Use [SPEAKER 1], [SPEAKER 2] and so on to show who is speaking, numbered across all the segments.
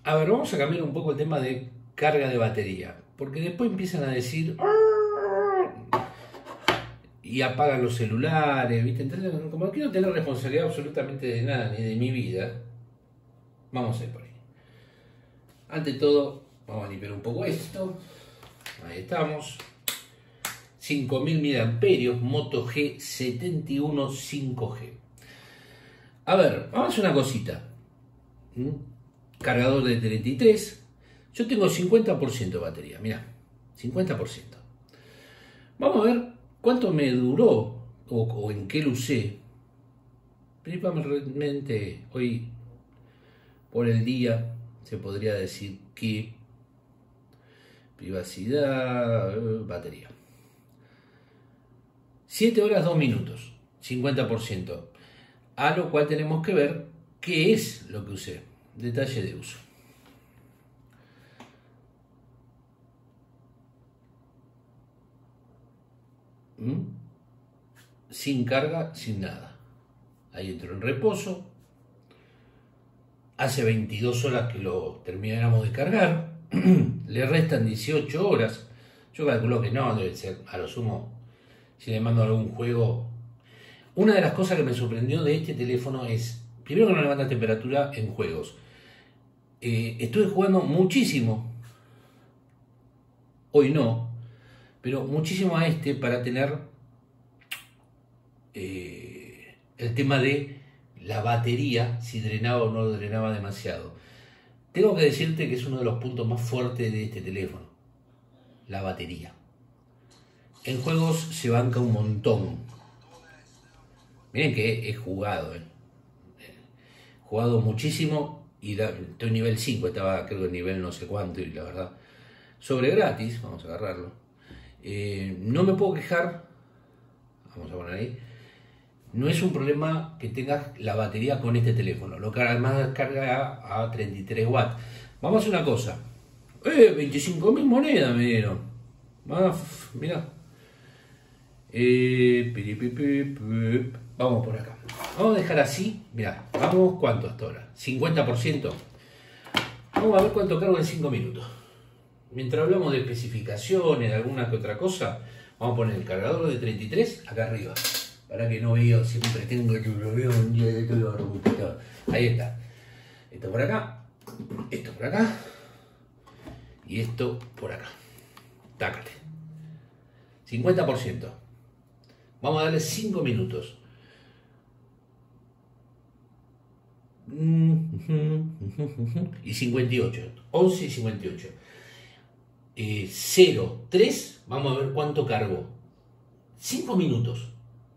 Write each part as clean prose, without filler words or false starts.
[SPEAKER 1] A ver, vamos a cambiar un poco el tema de carga de batería, porque después empiezan a decir y apagan los celulares, ¿viste? Entonces, como no quiero tener responsabilidad absolutamente de nada, ni de mi vida, vamos a ir por ahí. Ante todo, vamos a limpiar un poco esto. Ahí estamos. 5000 mAh, Moto G71 5G. A ver, vamos a hacer una cosita. Cargador de 33. Yo tengo 50% de batería, mirá, 50%. Vamos a ver cuánto me duró o en qué lo usé. Principalmente hoy por el día se podría decir que privacidad, batería. 7 horas 2 minutos, 50%. A lo cual tenemos que ver qué es lo que usé. Detalle de uso. Sin carga, sin nada. Ahí entró en reposo. Hace 22 horas que lo terminamos de cargar. Le restan 18 horas. Yo calculo que no, debe ser a lo sumo. Si le mando algún juego. Una de las cosas que me sorprendió de este teléfono es, primero que no levanta temperatura en juegos. Estuve jugando muchísimo. Hoy no. Pero muchísimo a este para tener el tema de la batería, si drenaba o no drenaba demasiado. Tengo que decirte que es uno de los puntos más fuertes de este teléfono, la batería. En juegos se banca un montón. Miren que he jugado, jugado muchísimo y estoy en nivel 5, estaba creo en nivel no sé cuánto y la verdad, sobre gratis, vamos a agarrarlo. No me puedo quejar, vamos a poner ahí. No es un problema que tengas la batería con este teléfono. Lo que además carga a 33 watts. Vamos a hacer una cosa. 25.000 monedas me dieron. Mirá. Vamos por acá. Vamos a dejar así. Mirá. Vamos, ¿cuánto hasta ahora? 50%. Vamos a ver cuánto cargo en 5 minutos. Mientras hablamos de especificaciones, de alguna que otra cosa, vamos a poner el cargador de 33 acá arriba. Para que no veo, siempre tengo que lo veo un día de todo. Ahí está. Esto por acá, esto por acá y esto por acá. Tácate. 50%. Vamos a darle 5 minutos. Y 58. 11 y 58. 0, 3. Vamos a ver cuánto cargó. 5 minutos.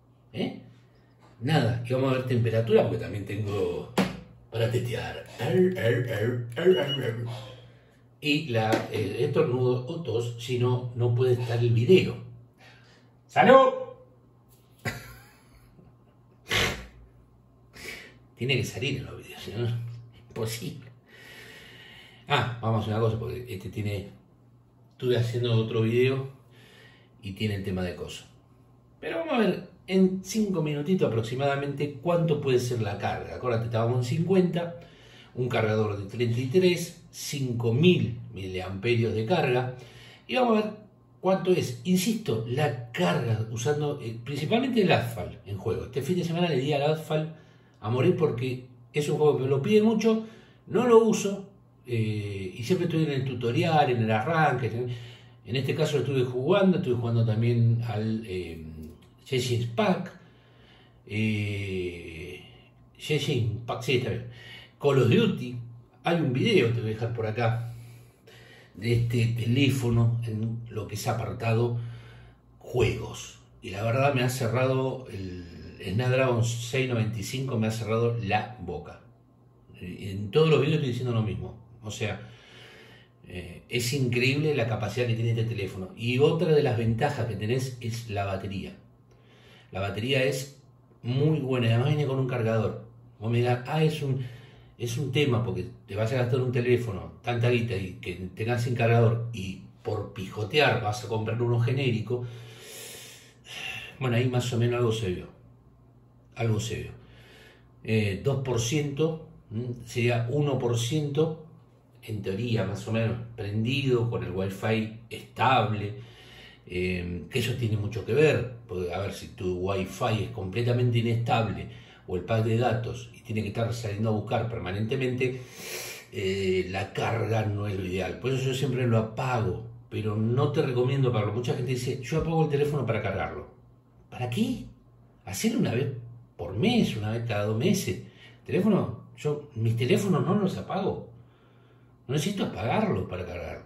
[SPEAKER 1] Nada, y vamos a ver temperatura porque también tengo para testear. Y estornudo o tos, si no, no puede estar el video. ¡Salud! Tiene que salir en los videos, si no, imposible. Vamos a hacer una cosa, porque estuve haciendo otro video y tiene el tema de cosas. Pero vamos a ver en 5 minutitos aproximadamente cuánto puede ser la carga. Acuérdate, estábamos en 50, un cargador de 33, 5000 miliamperios de carga. Y vamos a ver cuánto es, insisto, la carga usando principalmente el Asphalt en juego. Este fin de semana le di al Asphalt a morir porque es un juego que me lo piden mucho, no lo uso y siempre estoy en el tutorial, en el arranque. En este caso lo estuve jugando también al Genshin Impact, Genshin Impact, sí, está bien. Call of Duty. Hay un video, te voy a dejar por acá, de este teléfono en lo que es apartado juegos. Y la verdad me ha cerrado el Snapdragon 695, me ha cerrado la boca. En todos los videos estoy diciendo lo mismo. O sea, es increíble la capacidad que tiene este teléfono. Y otra de las ventajas que tenés es la batería. La batería es muy buena, además viene con un cargador. Vos me dirás, es un tema porque te vas a gastar un teléfono, tanta guita y que tengas sin cargador y por pijotear vas a comprar uno genérico. Bueno, ahí más o menos algo se vio. 2% sería 1% en teoría más o menos prendido, con el wifi estable, que eso tiene mucho que ver, porque a ver, si tu wifi es completamente inestable o el pack de datos y tiene que estar saliendo a buscar permanentemente, la carga no es lo ideal. Por eso yo siempre lo apago, pero no te recomiendo apagarlo. Mucha gente dice, yo apago el teléfono para cargarlo. ¿Para qué? Hacerlo una vez por mes, una vez cada 2 meses. Teléfono, mis teléfonos no los apago. No necesito apagarlo para cargarlo.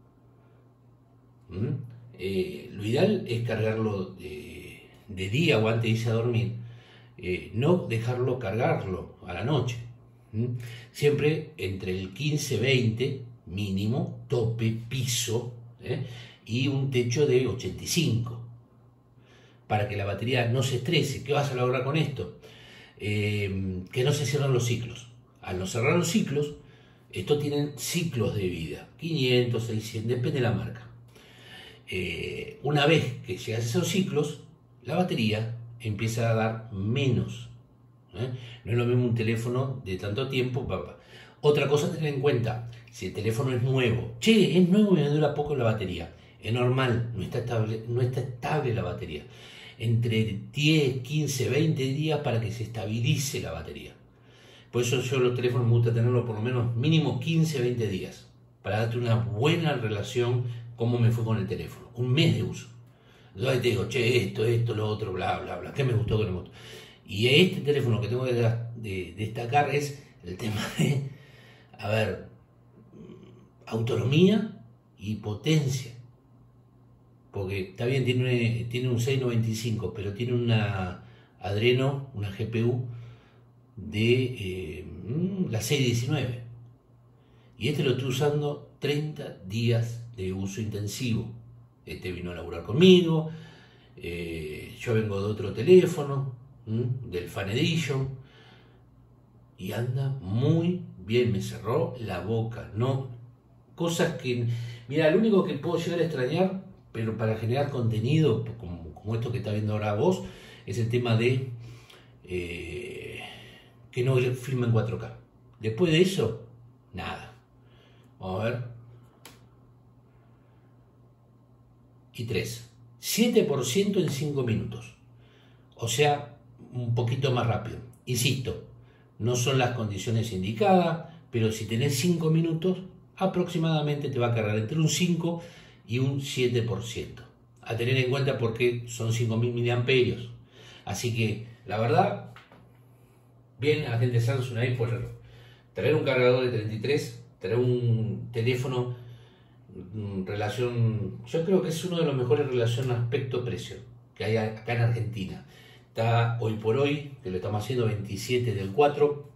[SPEAKER 1] Lo ideal es cargarlo de día o antes de irse a dormir. No dejarlo cargarlo a la noche. Siempre entre el 15-20 mínimo, tope, piso, y un techo de 85. Para que la batería no se estrese. ¿Qué vas a lograr con esto? Que no se cierren los ciclos. Al no cerrar los ciclos, estos tienen ciclos de vida, 500, 600, depende de la marca. Una vez que llegas a esos ciclos, la batería empieza a dar menos. No es lo mismo un teléfono de tanto tiempo. Otra cosa a tener en cuenta, si el teléfono es nuevo, es nuevo y me dura poco la batería, es normal, no está estable la batería. Entre 10, 15, 20 días para que se estabilice la batería. Por eso yo los teléfonos me gusta tenerlos por lo menos mínimo 15, 20 días, para darte una buena relación cómo me fue con el teléfono. Un mes de uso. Entonces te digo, esto, lo otro, bla, bla, bla, qué me gustó, qué no me gustó. Y este teléfono que tengo que destacar es el tema de, a ver, autonomía y potencia. Porque está bien, tiene un 695, pero tiene una Adreno, una GPU de la 619. Y este lo estoy usando 30 días de uso intensivo. Este vino a laburar conmigo. Yo vengo de otro teléfono, del Fan Edition, y anda muy bien. Me cerró la boca, ¿no? Cosas que, mira, lo único que puedo llegar a extrañar, pero para generar contenido, como esto que está viendo ahora vos, es el tema de que no filma en 4K. Después de eso, nada. Vamos a ver. Y 3. 7% en 5 minutos. O sea, un poquito más rápido. Insisto, no son las condiciones indicadas, pero si tenés 5 minutos, aproximadamente te va a cargar entre un 5 y un 7%. A tener en cuenta porque son 5000 miliamperios. Así que, la verdad, bien a la gente de Samsung ahí por traer un cargador de 33, traer un teléfono relación, yo creo que es uno de los mejores relación aspecto-precio que hay acá en Argentina. Está hoy por hoy, que lo estamos haciendo 27 del 4,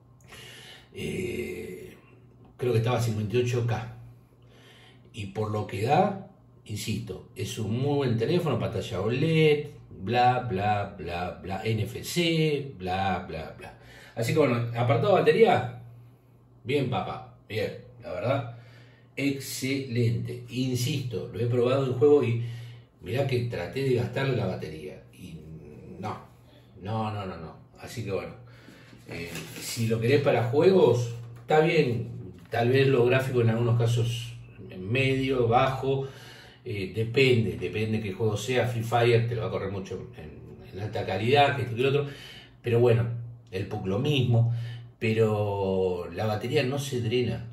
[SPEAKER 1] creo que estaba a 58K. Y por lo que da, insisto, es un muy buen teléfono, pantalla OLED, bla, bla, bla, bla, NFC, bla, bla, bla. Así que bueno, apartado de batería, bien papá, bien, la verdad, excelente. Insisto, lo he probado en juego y mirá que traté de gastar la batería y no. Así que bueno, si lo querés para juegos, está bien, tal vez los gráficos en algunos casos medio, bajo, depende qué juego sea. Free Fire te lo va a correr mucho en alta calidad, que esto que lo otro, pero bueno, el PUC lo mismo, pero la batería no se drena.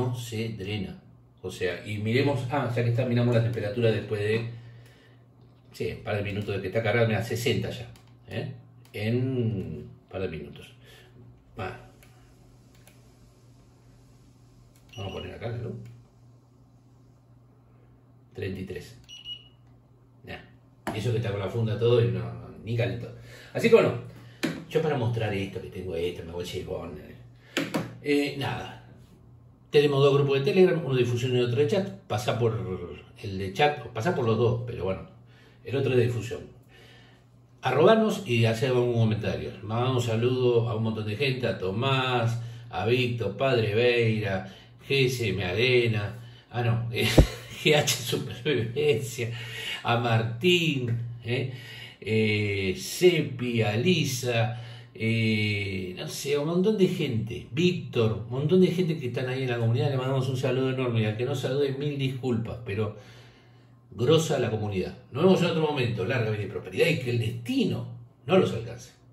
[SPEAKER 1] O sea, y miremos, ya que está, miramos la temperatura después de, un par de minutos de que está cargado, mira, 60 ya, en un par de minutos. Vamos a poner acá, ¿no? 33. Y eso que está con la funda todo y no, ni calentó. Así que bueno, yo para mostrar esto, que tengo esto, me voy a llevar nada. Tenemos 2 grupos de Telegram, uno de difusión y otro de chat. Pasa por el de chat, pasa por los dos, pero bueno, el otro es de difusión. Arrobanos y hacer algún comentario. Mandamos un saludo a un montón de gente, a Tomás, a Víctor, Padre Beira, GSM Arena, GH Supervivencia, a Martín, Sepi, a Lisa, no sé, un montón de gente, Víctor, un montón de gente que están ahí en la comunidad, le mandamos un saludo enorme, y al que no salude, mil disculpas, pero grosa la comunidad. Nos vemos en otro momento, larga vida y prosperidad, y que el destino no los alcance.